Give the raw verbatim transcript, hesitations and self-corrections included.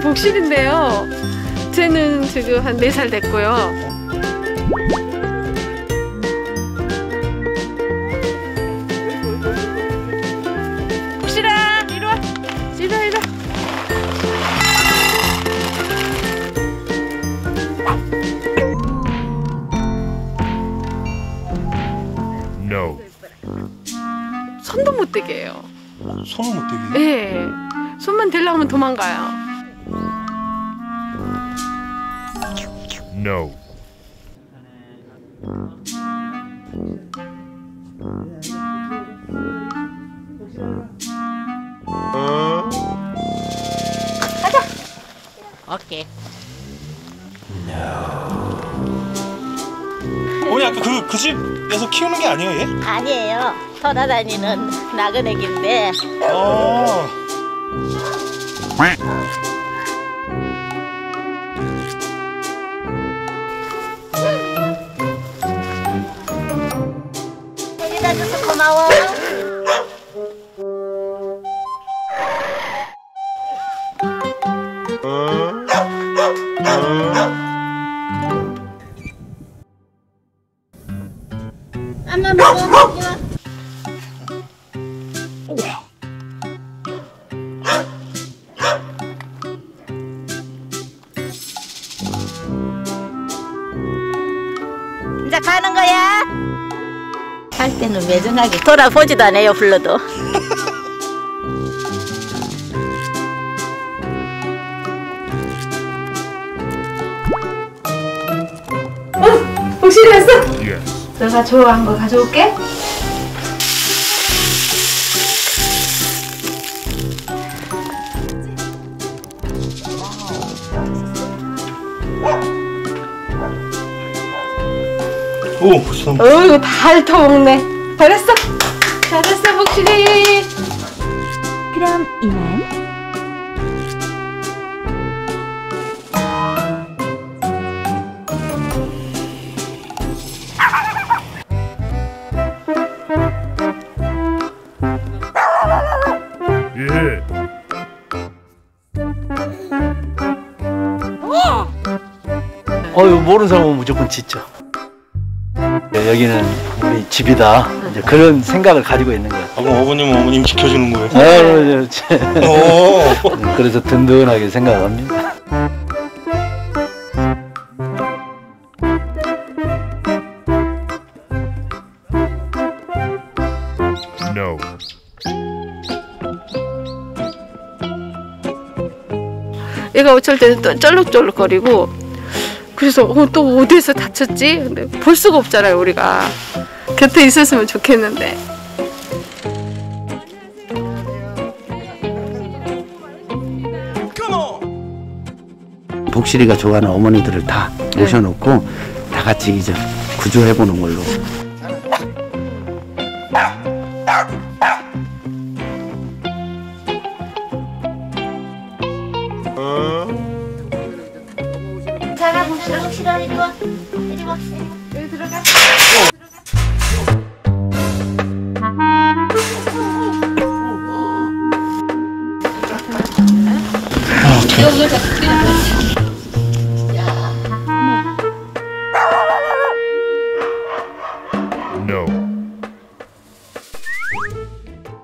복실인데요. 쟤는 지금 한 네 살 됐고요. 복실아, 이리 와. 이리 와, 이리 와. No. 손도 못 대게 해요. 손을 못 대게? 네. 손만 대려면 도망가요. No. 오케이. 어머니 아까 그, 그 집에서 키우는 게 아니에요 얘? 아니에요. 돌아다니는 나그네기인데. 아. 해다 줘서 고마워. 엄마 먹어. 이제 가는 거야? 할 때는 매정하게 돌아보지도 않아요, 불러도. 어? 복실이 왔어? Yes. 너가 좋아하는 거 가져올게. 오, 벌써. 어, 이거 다 핥아먹네. 잘했어. 잘했어, 복실이. 그럼 이만. Yeah. 어유 모르는 사람은 무조건 짖죠. 여기는 우리 집이다. 이제 그런 생각을 가지고 있는 거예요. 아, 그럼 어머님은 어머님 지켜주는 거예요? 네, 오. 그래서 든든하게 생각합니다. No. 얘가 어쩔 때는 또 쩔룩쩔룩거리고 그래서 어, 또 어디에서 다쳤지? 근데 볼 수가 없잖아요 우리가. 곁에 있었으면 좋겠는데. 복실이가 좋아하는 어머니들을 다 모셔놓고 다 같이 이제 구조해보는 걸로. 자가 복실아, 복실아, 이리 와. 이리 와. 여기 들어가. No.